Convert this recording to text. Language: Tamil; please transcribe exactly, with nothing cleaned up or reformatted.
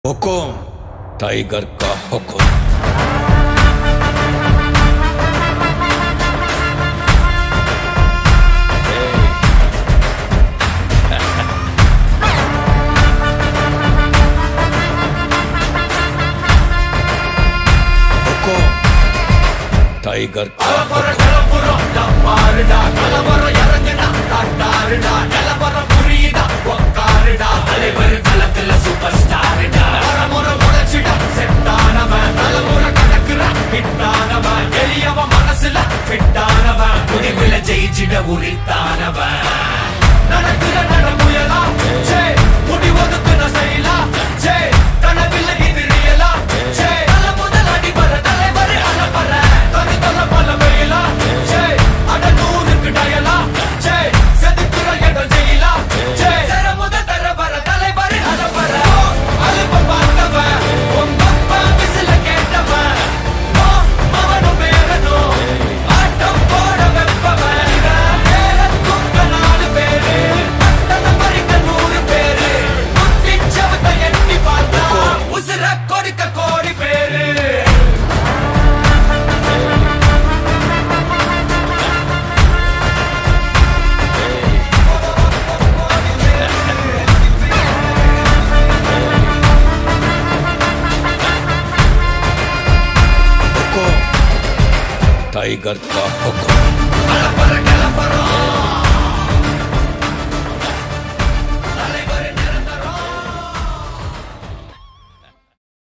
हुकुम टाइगर का हुकुम। टाइगर का ஜெயிச்சிட உரித்தானவன் நடக்கிற நடமுயலா ஜே முடி ஒதுக்குன ஸ்டைலா ஜே கனவில்ல இது ரியலா ஜே தல முதல் அடி வர தலைவரே அலப்பற தனி தல பல வெயிலா ஜே அட நூறுக்கு டயலா ஜே செதுக்குற இடம் ஜெயிலா ஜே தர முதல் தர வர தலைவரே அலப்பற அலுப்ப பார்த்தவன் உங்கப்பா விசில கேட்டவன் அவனும் பேரனும் ஆட்டம் போட வெப்பவன் टाइगर का हुक्म। अलपर कलपर